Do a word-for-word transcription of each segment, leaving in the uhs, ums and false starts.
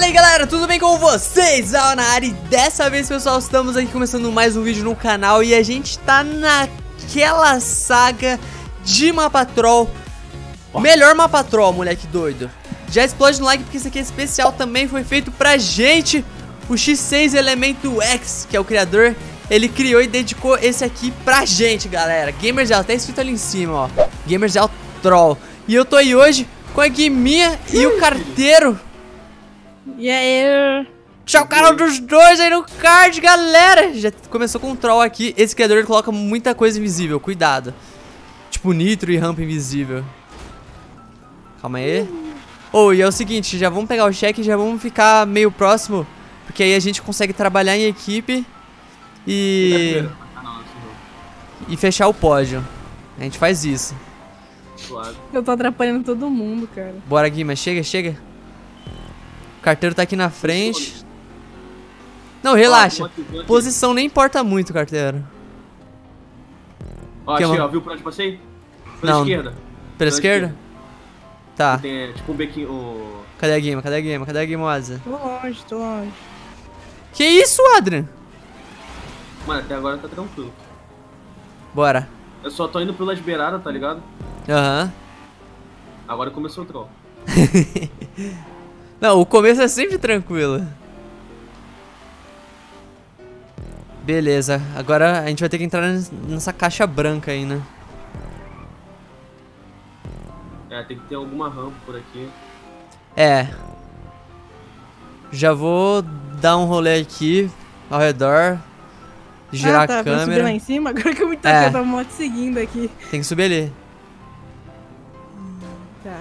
Fala aí galera, tudo bem com vocês? Ah, na área, e dessa vez pessoal, estamos aqui começando mais um vídeo no canal. E a gente tá naquela saga de mapa troll. Melhor mapa troll, moleque doido. Já explode no like porque isso aqui é especial, também foi feito pra gente. O X seis Elemento X, que é o criador, ele criou e dedicou esse aqui pra gente, galera. Gamerzell, tá escrito ali em cima, ó, Gamerzell Troll. E eu tô aí hoje com a Guiminha e o carteiro. E aí? Tchau, o cara dos dois aí no card, galera. Já começou com um troll aqui. Esse criador ele coloca muita coisa invisível, cuidado. Tipo nitro e rampa invisível. Calma aí. Oh, e é o seguinte, já vamos pegar o cheque e já vamos ficar meio próximo, porque aí a gente consegue trabalhar em equipe e... E fechar o pódio. A gente faz isso. Eu tô atrapalhando todo mundo, cara. Bora, Guima, chega, chega. O carteiro tá aqui na frente. Não, relaxa. Posição nem importa muito, carteiro. Ó, achei, ó, viu por onde passei? Pela Não. esquerda. Pela esquerda? Tá. Tem tipo um bequinho. O... Cadê a Guima? Cadê a Guima? Cadê a Guimosa? Tô longe, tô longe. Que isso, Adrian? Mano, até agora tá tranquilo. Bora. Eu só tô indo pelas beiradas, tá ligado? Aham. Agora começou o troll. Não, o começo é sempre tranquilo. Beleza, agora a gente vai ter que entrar nessa caixa branca aí, né? É, tem que ter alguma rampa por aqui. É. Já vou dar um rolê aqui ao redor. Girar ah, tá, a câmera. subir lá em cima? Agora que eu me toquei, É. eu tava moto seguindo aqui. Tem que subir ali. Tá.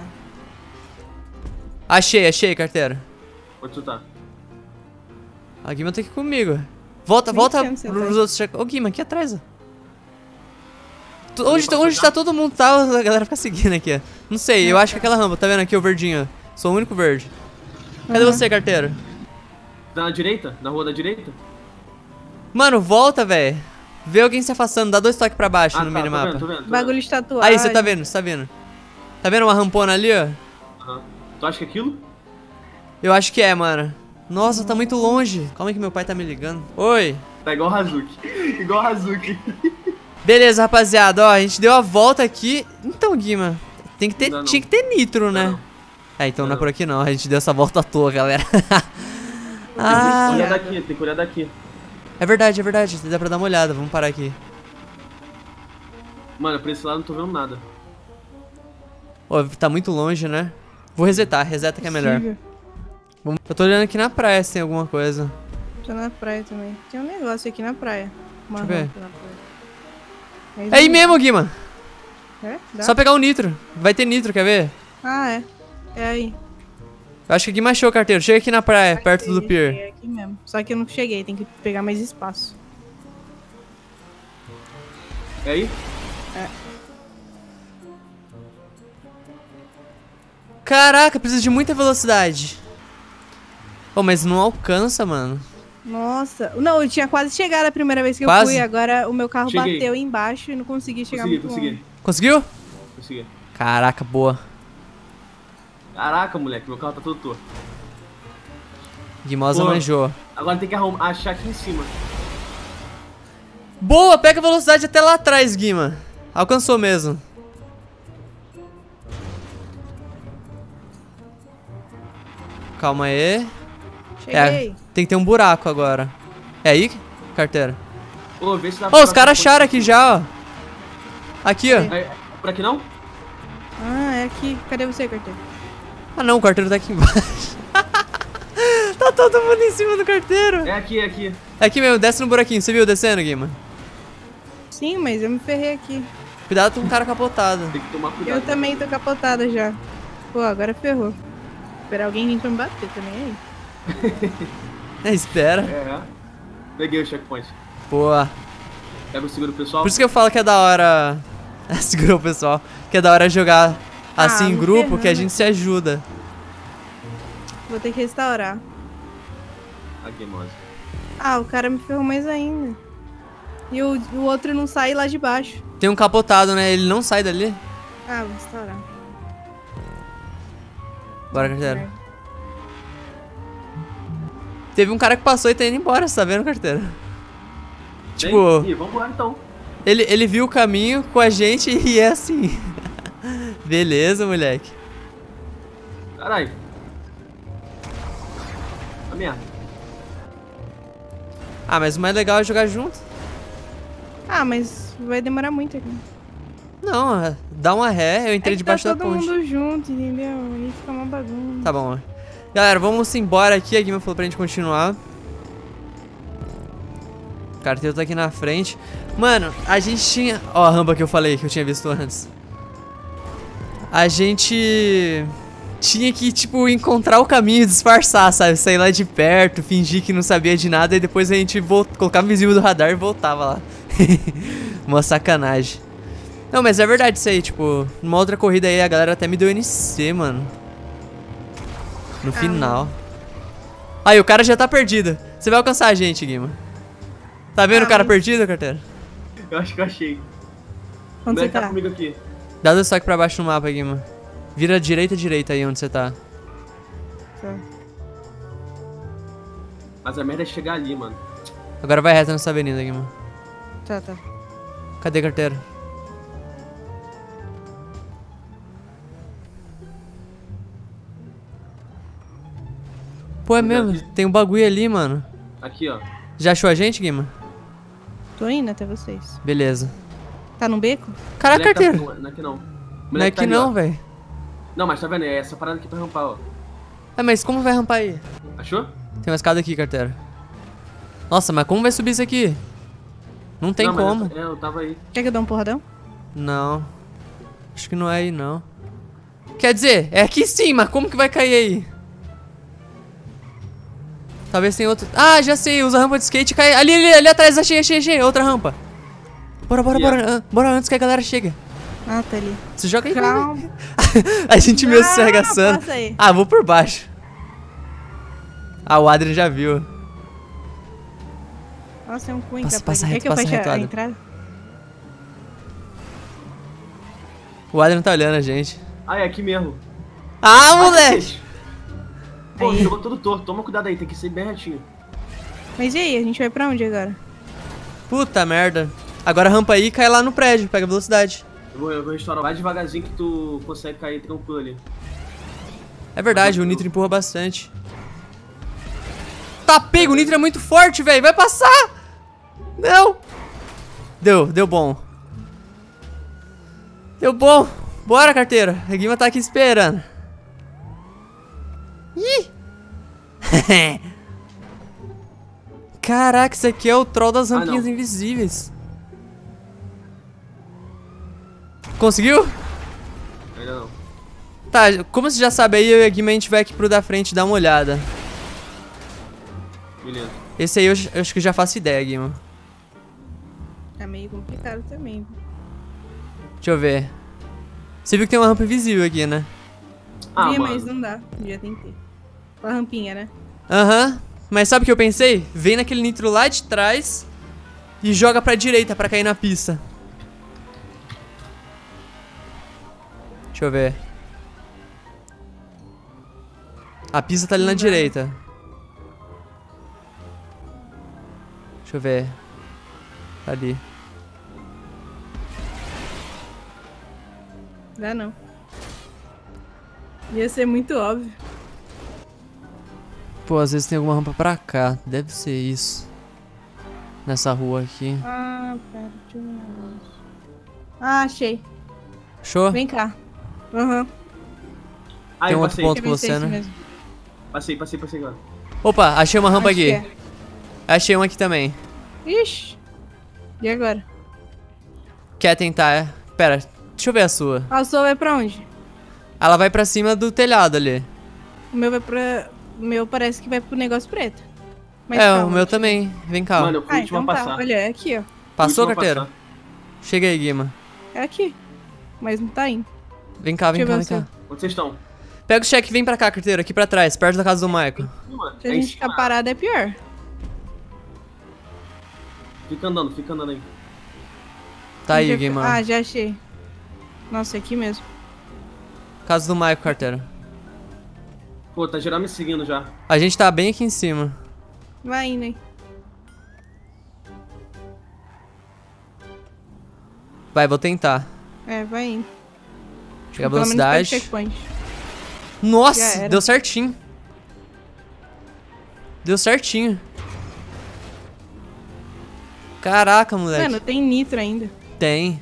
Achei, achei, carteiro. Onde tu tá? A Guima tá aqui comigo. Volta, Nem volta sei onde você pros tá. outros. Ô, Guima, aqui atrás, ó. Tu- Onde, tá- onde tá todo mundo, tá? A galera fica seguindo aqui, ó. Não sei, eu acho que aquela rampa, tá vendo aqui o verdinho, ó. Sou o único verde. Cadê Uhum. você, carteiro? Tá na direita? Na rua da direita? Mano, volta, velho. Vê alguém se afastando, dá dois toques pra baixo Ah, no tá, tô minimapa. vendo, tô vendo, tô Bagulho de tatuagem. Aí, você tá vendo, você tá vendo. Tá vendo uma rampona ali, ó? vendo. Aham. Tu acha que é aquilo? Eu acho que é, mano. Nossa, tá muito longe. Calma aí que meu pai tá me ligando. Oi. Tá igual o Hazuki. igual o Hazuki. Beleza, rapaziada, ó, a gente deu a volta aqui. Então, Guima, tem que ter, Não, não. tinha que ter nitro, né? Não, É, então não, Não, é por aqui não, a gente deu essa volta à toa, galera. Tem que Ah, olhar daqui, tem que olhar daqui. é verdade, é verdade, dá pra dar uma olhada, vamos parar aqui. Mano, pra esse lado não tô vendo nada. Ó, tá muito longe, né? Vou resetar, reseta que é melhor. Possível. Vamos- Eu tô olhando aqui na praia se tem alguma coisa. Tô na praia também. Tem um negócio aqui na praia. Uma Deixa eu ver. rampa na praia. É aí mesmo, Guima. É? Dá? Só pegar o nitro. Vai ter nitro, quer ver? Ah, é. É aí. Eu acho que Guima achou, carteiro. Chega aqui na praia, perto do É, pier. É aqui mesmo. Só que eu não cheguei, tem que pegar mais espaço. É aí? Caraca, precisa de muita velocidade. Oh, mas não alcança, mano. Nossa. Não, eu tinha quase chegado a primeira vez que eu Quase? fui. Agora o meu carro Cheguei. bateu embaixo e não consegui chegar Consegui, muito consegui. longe. Conseguiu? Consegui. Caraca, boa. Caraca, moleque, meu carro tá todo torto. Guimosa Boa. manjou. Agora tem que arrumar, achar aqui em cima. Boa, pega a velocidade até lá atrás, Guima. Alcançou mesmo. Calma aí. Cheguei. É, tem que ter um buraco agora. É aí, carteira? Ô, vê se dá Ó, os caras acharam aqui já, ó. Aqui, ó. É, por aqui não? Ah, é aqui. Cadê você, carteiro? Ah não, o carteiro tá aqui embaixo. Tá todo mundo em cima do carteiro. É aqui, é aqui. É aqui mesmo, desce no buraquinho. Você viu descendo, Guima? Sim, mas eu me ferrei aqui. Cuidado com o cara capotado. Tem que tomar cuidado. Eu também tô capotada já. Pô, agora ferrou. Esperar alguém vir pra me bater também aí. É, espera. É. Peguei o checkpoint. Boa. Pega o seguro pessoal. Por isso que eu falo que é da hora. Segurou o pessoal. Que é da hora jogar assim Ah, em me grupo, que a ferrando. gente se ajuda. Vou ter que restaurar. A Gameosa. Ah, o cara me ferrou mais ainda. E o, o outro não sai lá de baixo. Tem um capotado, né? Ele não sai dali. Ah, vou restaurar. Bora, carteiro. Teve um cara que passou e tá indo embora, você tá vendo, carteira? Tem? Tipo, Ih, vambora então. ele, ele viu o caminho com a gente e é assim. Beleza, moleque. Caralho. A merda. Ah, mas o mais legal é jogar junto. Ah, mas vai demorar muito aqui. Não, dá uma ré, eu entrei é que debaixo tá da todo ponte. mundo junto, entendeu? Aí fica uma bagunça. Tá bom. Galera, vamos embora aqui. A Guima falou pra gente continuar. O carteiro tá aqui na frente. Mano, a gente tinha... Ó a rampa que eu falei, que eu tinha visto antes. A gente... tinha que, tipo, encontrar o caminho e disfarçar, sabe? Sair lá de perto, fingir que não sabia de nada. E depois a gente volt... colocava o visível do radar e voltava lá. Uma sacanagem. Não, mas é verdade isso aí, tipo... Numa outra corrida aí, a galera até me deu N C, mano. No Ah, final. Aí, o cara já tá perdido. Você vai alcançar a gente, Guima. Tá vendo Ah, o cara mas- perdido, carteira? Eu acho que eu achei. Onde você Moleque tá tá? comigo aqui. Dá dois toques pra baixo no mapa, Guima. Vira direita, direita aí onde você tá. Tá. Mas a merda é chegar ali, mano. Agora vai reto nessa avenida, Guima. Tá, tá. Cadê a carteira? Pô, é mesmo. Tem um bagulho ali, mano. Aqui, ó. Já achou a gente, Guima? Tô indo até vocês. Beleza. Tá no beco? Caraca, Moleque tá- carteira. Não é aqui não. Não é Moleque tá aqui ali, não, ó. velho. Não, mas tá vendo? É essa parada aqui pra rampar, ó. Ah, mas como vai rampar aí? Achou? Tem uma escada aqui, carteira. Nossa, mas como vai subir isso aqui? Não tem Não, mas como. eu- É, eu tava aí. Quer que eu dê um porradão? Não. Acho que não é aí, não. Quer dizer, é aqui sim, mas como que vai cair aí? Talvez tenha outro... Ah, já sei, usa a rampa de skate e cai... Ali, ali, ali atrás, achei, achei, achei. Outra rampa. Bora, bora, Yeah. bora. ah, Bora antes que a galera chegue. Ah, tá ali. Você joga aí. Calma. A gente mesmo se Ah, arregaçando. passa aí. Ah, vou por baixo. Ah, o Adrian já viu. Nossa, é um cunha. Passa- capaz. passa Quer reto, que eu passa feche reto, a, a Adam. entrada? O Adrian tá olhando a gente. Ah, é aqui mesmo. Ah, Ai, moleque! cacete. Pô, Aí. jogou todo torto. Toma cuidado aí, tem que ser bem retinho. Mas e aí, a gente vai pra onde agora? Puta merda. Agora rampa aí e cai lá no prédio, pega velocidade. Eu vou, eu vou restaurar. Vai devagarzinho que tu consegue cair tranquilo ali. É verdade, o Nitro empurra bastante. Tá pego, o Nitro é muito forte, velho. Vai passar! Não! Deu, deu bom. Deu bom. Bora, carteira. A Guima tá aqui esperando. Ih! Caraca, isso aqui é o troll das Ah, rampinhas não. invisíveis. Conseguiu? Ainda não. Tá, como você já sabe aí, eu e a Guima a gente vai aqui pro da frente dar uma olhada. Beleza. Esse aí eu, eu acho que eu já faço ideia, Guima. Tá meio complicado também. Deixa eu ver. Você viu que tem uma rampa invisível aqui, né? Ah, Vi, mano. mas não dá. Já tentei. Com a rampinha, né? Aham. Mas sabe o que eu pensei? Vem naquele nitro lá de trás e joga pra direita pra cair na pista. Deixa eu ver. A pista tá ali na Não dá. direita. Deixa eu ver. Tá ali. Dá não. Ia ser muito óbvio. Pô, às vezes tem alguma rampa pra cá. Deve ser isso. Nessa rua aqui. Ah, pera, deixa eu ver um negócio. Ah, achei. Show? Vem cá. Aham. Ah, Tem eu um outro passei. ponto Quer com ver se é você, isso né? mesmo? Passei, passei, passei agora. Opa, achei uma rampa Acho aqui. que é. Achei uma aqui também. Ixi. E agora? Quer tentar, é? Pera, deixa eu ver a sua. Ah, o seu vai pra onde? Ela vai pra cima do telhado ali. O meu vai pra... O meu parece que vai pro negócio preto. Mas é, calma, o meu deixa eu- também. Vem cá. Mano, eu fui Ah, o último então a tá. passar. Olha, é aqui, ó. Passou, Fui o último a carteira? passar. Chega aí, Guima. É aqui. Mas não tá indo. Vem cá, vem Deixa cá, eu vem ver o cá. Onde vocês estão? Pega o cheque e vem pra cá, carteira. Aqui pra trás, perto da casa do Michael. Ih, mano, Se a é em gente ficar cima. parado é pior. Fica andando, fica andando aí. Tá aí, Já- Guima. Ah, já achei. Nossa, é aqui mesmo. Casa do Michael, carteira. Pô, tá geral me seguindo já. A gente tá bem aqui em cima. Vai indo aí. Vai, vou tentar. É, vai indo. Pegar a Pelo menos pega o velocidade. checkpoint. Já Nossa, era. deu certinho. Deu certinho. Caraca, moleque. Mano, tem nitro ainda. Tem.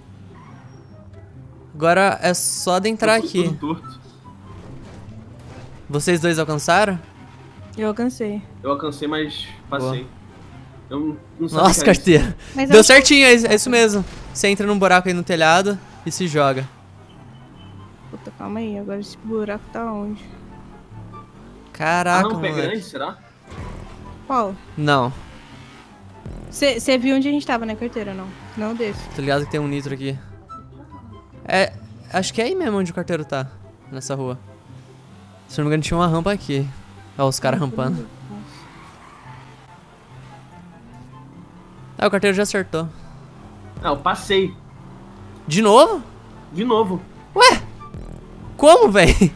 Agora é só adentrar Eu tô aqui. todo torto. Vocês dois alcançaram? Eu alcancei. Eu alcancei, mas passei. Eu não, não sabia Nossa, que era isso. carteira. Mas Deu acho que- certinho, é isso, é isso mesmo. Você entra num buraco aí no telhado e se joga. Puta, calma aí. Agora esse buraco tá onde? A Caraca, rampa é moleque. grande, será? Qual? Não, Você viu onde a gente tava, né, carteira? Não. Não desse. tô ligado que tem um nitro aqui. É, acho que é aí mesmo onde o carteiro tá. Nessa rua. Se não me engano tinha uma rampa aqui. Olha os caras rampando. Ah, o carteiro já acertou. Ah, eu passei. De novo? De novo. Ué? Como, véi?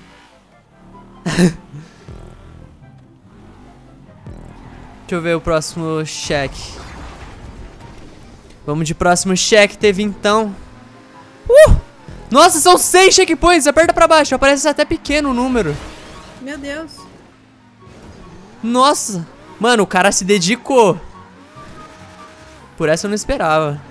Deixa eu ver o próximo cheque. Vamos de próximo cheque, teve então. Uh! Nossa, são seis checkpoints. Aperta pra baixo, aparece até pequeno o número. Meu Deus. Nossa. Mano, o cara se dedicou. Por essa eu não esperava.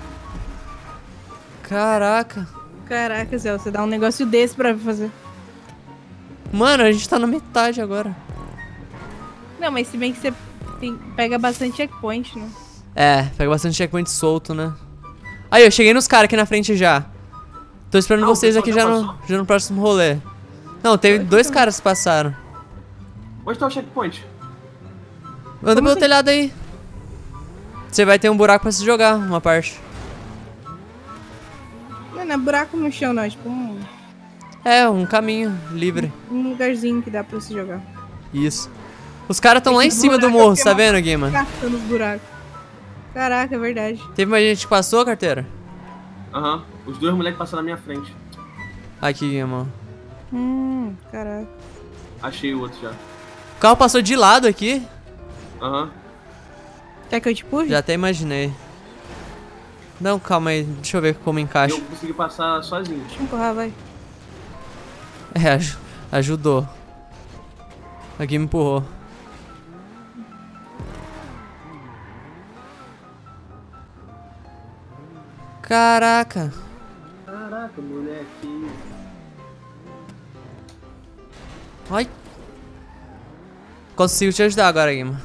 Caraca. Caraca, Zé, você dá um negócio desse pra fazer. Mano, a gente tá na metade agora. Não, mas se bem que você tem- pega bastante checkpoint, né? É, pega bastante checkpoint solto, né? Aí, eu cheguei nos caras aqui na frente já. Tô esperando Ah, o vocês pessoal aqui já já no, passou? já no próximo rolê. Não, teve dois caras que passaram. Onde tá o checkpoint? Anda pelo assim? telhado aí. Você vai ter um buraco pra se jogar, uma parte. Não, não é buraco no chão, não. É tipo um, É, um caminho livre. um lugarzinho que dá pra se jogar. Isso. Os caras tão lá em Esse cima do buraco morro, aqui é tá uma- vendo, Guima? Catando os buracos. Caraca, é verdade. Teve mais gente que passou, carteira? Aham. Os dois moleques passaram na minha frente. Aqui, Guima. Hum, caraca. Achei o outro já. O carro passou de lado aqui. Aham. Quer que eu te puxe? Já até imaginei. Não, calma aí. Deixa eu ver como encaixa. Eu consegui passar sozinho. Deixa eu empurrar, vai. É, aj- ajudou. Aqui me empurrou. Caraca. Caraca, moleque. Ai. Consigo te ajudar agora, Guima.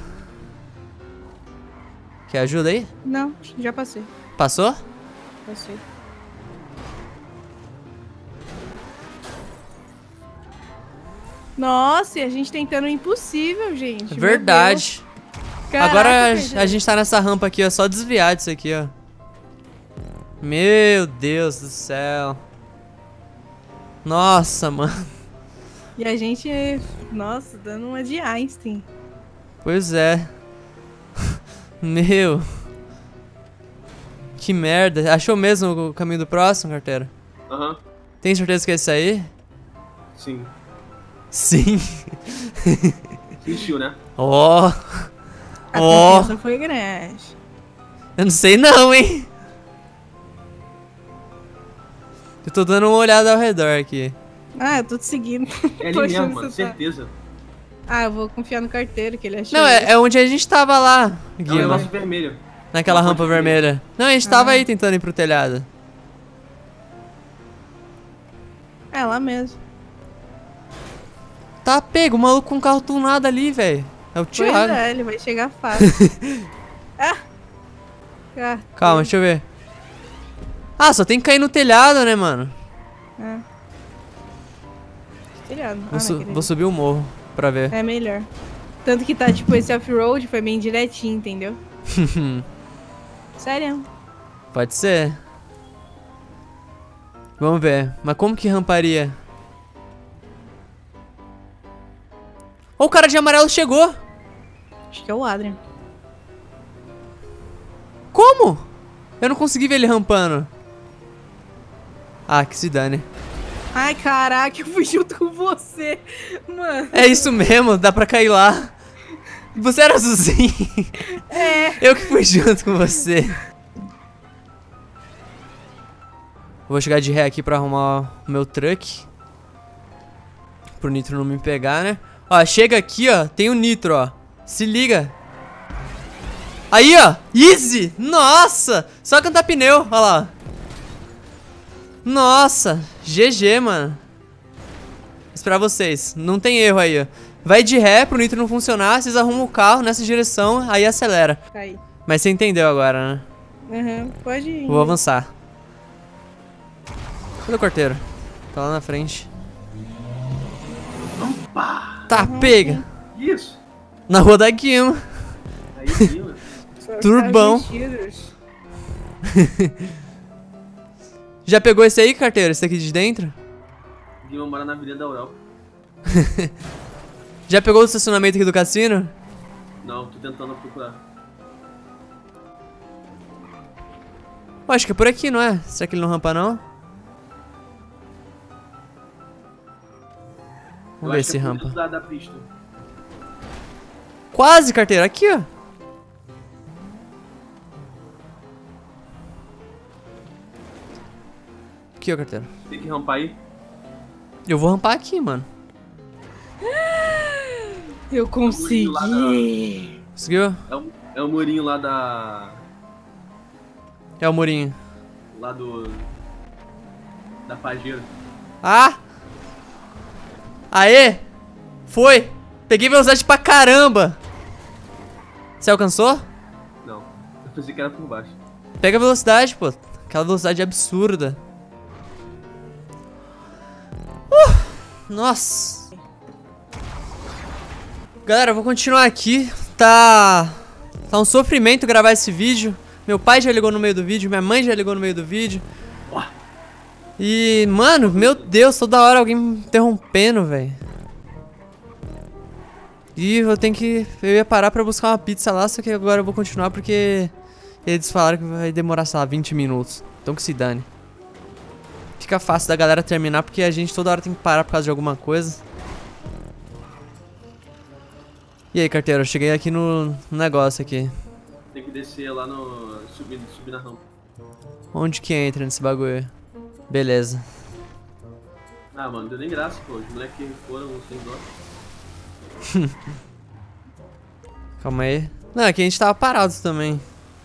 Quer ajuda aí? Não, já passei. Passou? Passei. Nossa, e a gente tentando o impossível, gente. Meu Verdade. Deus. Caraca, Agora perdeu. a gente tá nessa rampa aqui, ó. Só desviar disso aqui, ó. Meu Deus do céu. Nossa, mano. E a gente, nossa, dando uma de Einstein. Pois é. Meu. Que merda. Achou mesmo o caminho do próximo, carteira? Aham. Tem certeza que é esse aí? Sim. Sim. Sentiu, né? Ó. A Ó. confiança foi grande. Eu não sei não, hein. Eu tô dando uma olhada ao redor aqui. Ah, eu tô te seguindo. É ali Tô mesmo, achando mano. que você tá- Certeza. Ah, eu vou confiar no carteiro que ele achou. Não, é, é onde a gente tava lá, É um Guima. negócio vermelho. Naquela Uma rampa ponte vermelha. Não, a gente tava aí tentando ir pro telhado. É lá mesmo. Tá pego, o maluco com um carro tunado ali, velho. É o Pois Thiago. é, ele vai chegar fácil. ah! Ah, Calma, deixa eu ver. Ah, só tem que cair no telhado, né, mano? ah. Telhado. Ah, Vou, su- naquele vou ali. subir o morro pra ver. É melhor. Tanto que tá, tipo, esse off-road foi bem direitinho, entendeu? Sério. Pode ser. Vamos ver. Mas como que ramparia? Ô, o cara de amarelo chegou. Acho que é o Adrian. Como? Eu não consegui ver ele rampando. Ah, que se dane. Ai, caraca, eu fui junto com você. Mano. É isso mesmo, dá pra cair lá. Você era azulzinho? É. Eu que fui junto com você. Vou chegar de ré aqui pra arrumar o meu truck. Pro nitro não me pegar, né? Ó, chega aqui, ó. Tem o nitro, ó. Se liga. Aí, ó. Easy. Nossa. Só cantar pneu. Ó lá. Nossa. G G, mano. Vou esperar vocês. Não tem erro aí, ó. Vai de ré pro nitro não funcionar. Vocês arrumam o carro nessa direção. Aí acelera. Cai. Mas você entendeu agora, né? Aham, uhum, pode ir. Vou avançar. Cadê o corteiro? Tá lá na frente. Opa! Tá, pega! Isso! Na rua da Guima. Aí sim, mano. Só Turbão. os tiros. Já pegou esse aí, carteiro? Esse aqui de dentro? Guima mora na Avenida da Europa. Já pegou o estacionamento aqui do cassino? Não, tô tentando procurar. Pô, acho que é por aqui, não é? Será que ele não rampa, não? Vamos Eu ver acho se que é rampa. Da, da pista. Quase, carteiro. Aqui, ó. Aqui, ó, carteiro. Tem que rampar aí. Eu vou rampar aqui, mano. Eu consegui. Conseguiu? É o, é o murinho lá da... É o murinho. Lá do... Da Pajeira. Ah! Aê! Foi! Peguei velocidade pra caramba! Você alcançou? Não. Eu pensei que era por baixo. Pega a velocidade, pô. Aquela velocidade absurda. Uh! Nossa! Galera, eu vou continuar aqui. Tá... Tá um sofrimento gravar esse vídeo. Meu pai já ligou no meio do vídeo, minha mãe já ligou no meio do vídeo. E, mano, meu Deus, toda hora alguém me interrompendo, velho. E eu tenho que... Eu ia parar pra buscar uma pizza lá, só que agora eu vou continuar porque... Eles falaram que vai demorar, sei lá, vinte minutos. Então que se dane. Fica fácil da galera terminar porque a gente toda hora tem que parar por causa de alguma coisa. E aí, carteiro, eu cheguei aqui no, no negócio aqui. Tem que descer lá no... Subir, subir na rampa. Onde que entra nesse bagulho? Beleza. Ah, mano, deu nem graça, pô. Os moleques foram sem dó. Calma aí. Não, aqui a gente tava parado também.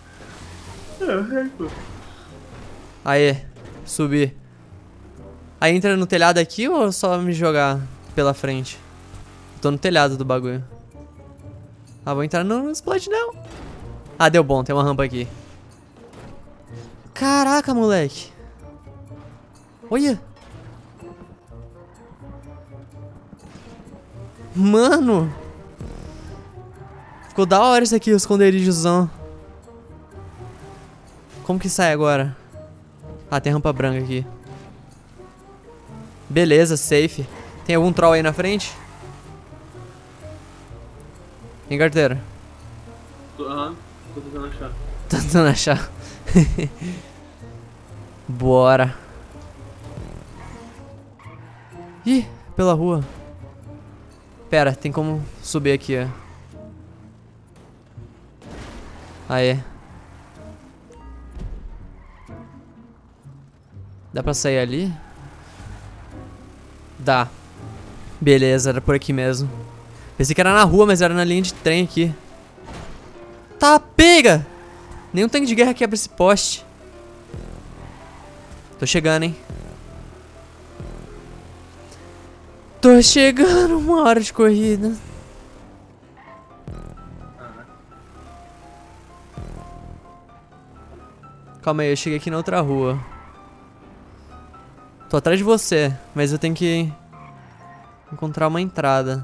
É, pô. Aí, subir. Aí entra no telhado aqui ou só me jogar pela frente? Eu tô no telhado do bagulho. Ah, vou entrar no... Não explode não. Ah, deu bom, tem uma rampa aqui. Caraca, moleque. Olha. Mano. Ficou da hora isso aqui, o esconderijozão. Como que sai agora? Ah, tem rampa branca aqui. Beleza, safe. Tem algum troll aí na frente? Tem carteira? Aham, tô tentando achar. Tô tentando achar. Bora. Ih, pela rua. Pera, tem como subir aqui, ó. Aê. Dá pra sair ali? Dá. Beleza, era por aqui mesmo. Pensei que era na rua, mas era na linha de trem aqui. Tá, pega! Nenhum tanque de guerra quebra esse poste. Tô chegando, hein? Tô chegando, uma hora de corrida. Calma aí, eu cheguei aqui na outra rua. Tô atrás de você, mas eu tenho que encontrar uma entrada.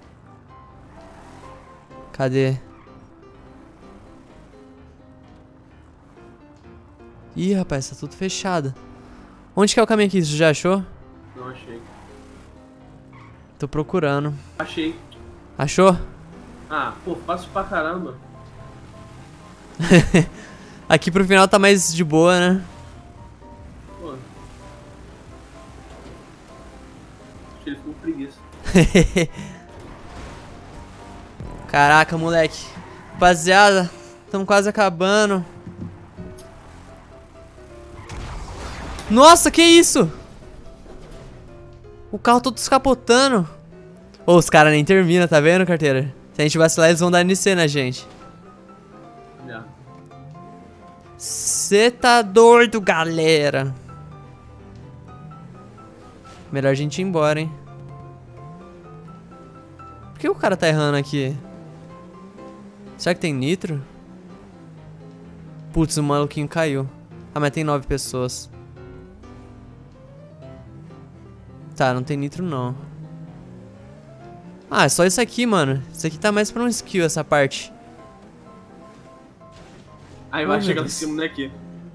Cadê? Ih, rapaz, tá tudo fechado. Onde que é o caminho aqui? Você já achou? Não achei. Tô procurando. Achei. Achou? Ah, pô, fácil pra caramba. Aqui pro final tá mais de boa, né? Pô. Acho que ele ficou com preguiça. Caraca, moleque. Rapaziada, estamos quase acabando. Nossa, que isso? O carro todo descapotando. Ô, os caras nem terminam, tá vendo, carteira? Se a gente vacilar, eles vão dar N C na gente. Cê tá doido, galera. Melhor a gente ir embora, hein? Por que o cara tá errando aqui? Será que tem nitro? Putz, o maluquinho caiu. Ah, mas tem nove pessoas. Tá, não tem nitro não. Ah, é só isso aqui, mano. Isso aqui tá mais pra um skill, essa parte. Aí vai Oh, chegar meu em Deus. cima daqui.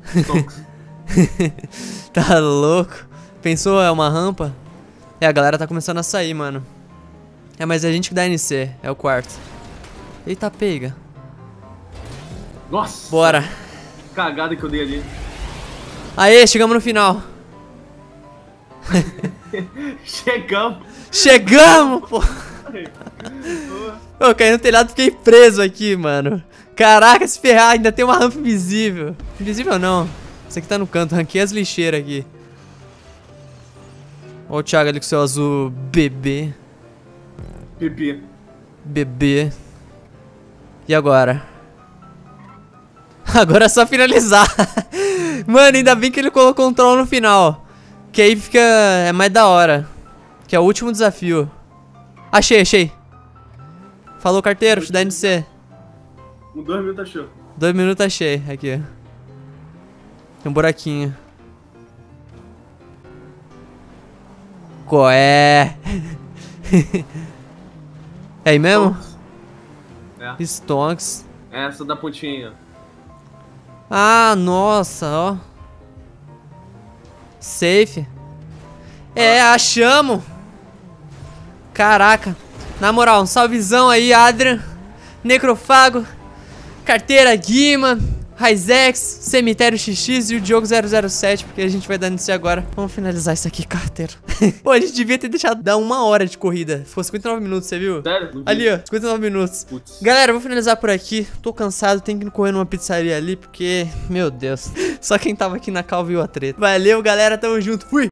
Tá louco? Pensou, é uma rampa? É, a galera tá começando a sair, mano. É, mas é a gente que dá N C. É o quarto. Eita, pega. Nossa! Bora. Que cagada que eu dei ali. Aê, chegamos no final. Chegamos! Chegamos, pô! Eu caí no telhado e fiquei preso aqui, mano. Caraca, se ferrar, ainda tem uma rampa invisível. Invisível não. Isso aqui tá no canto, ranquei as lixeiras aqui. Ó o Thiago ali com seu azul bebê. Pipi. Bebê. E agora? Agora é só finalizar. Mano, ainda bem que ele colocou um troll no final. Que aí fica... é mais da hora. Que é o último desafio. Achei, achei. Falou, carteiro, te dá N C. Com dois minutos achou. Dois minutos achei, aqui. Tem um buraquinho. Qual é? É aí mesmo? É. Stonks. Essa da pontinha. Ah, nossa, ó. Safe. É, achamos. Caraca. Na moral, um salvezão aí, Adrian. Necrofago. Carteira Guima. Raizex. Cemitério X X e o Diogo zero zero sete. Porque a gente vai dar nisso agora. Vamos finalizar isso aqui, carteiro. Pô, a gente devia ter deixado dar uma hora de corrida. Ficou cinquenta e nove minutos, você viu? Sério? Não vi. Ali, ó, cinquenta e nove minutos. Putz. Galera, eu vou finalizar por aqui. Tô cansado, tenho que correr numa pizzaria ali, porque... meu Deus. Só quem tava aqui na cal viu a treta. Valeu, galera, tamo junto. Fui!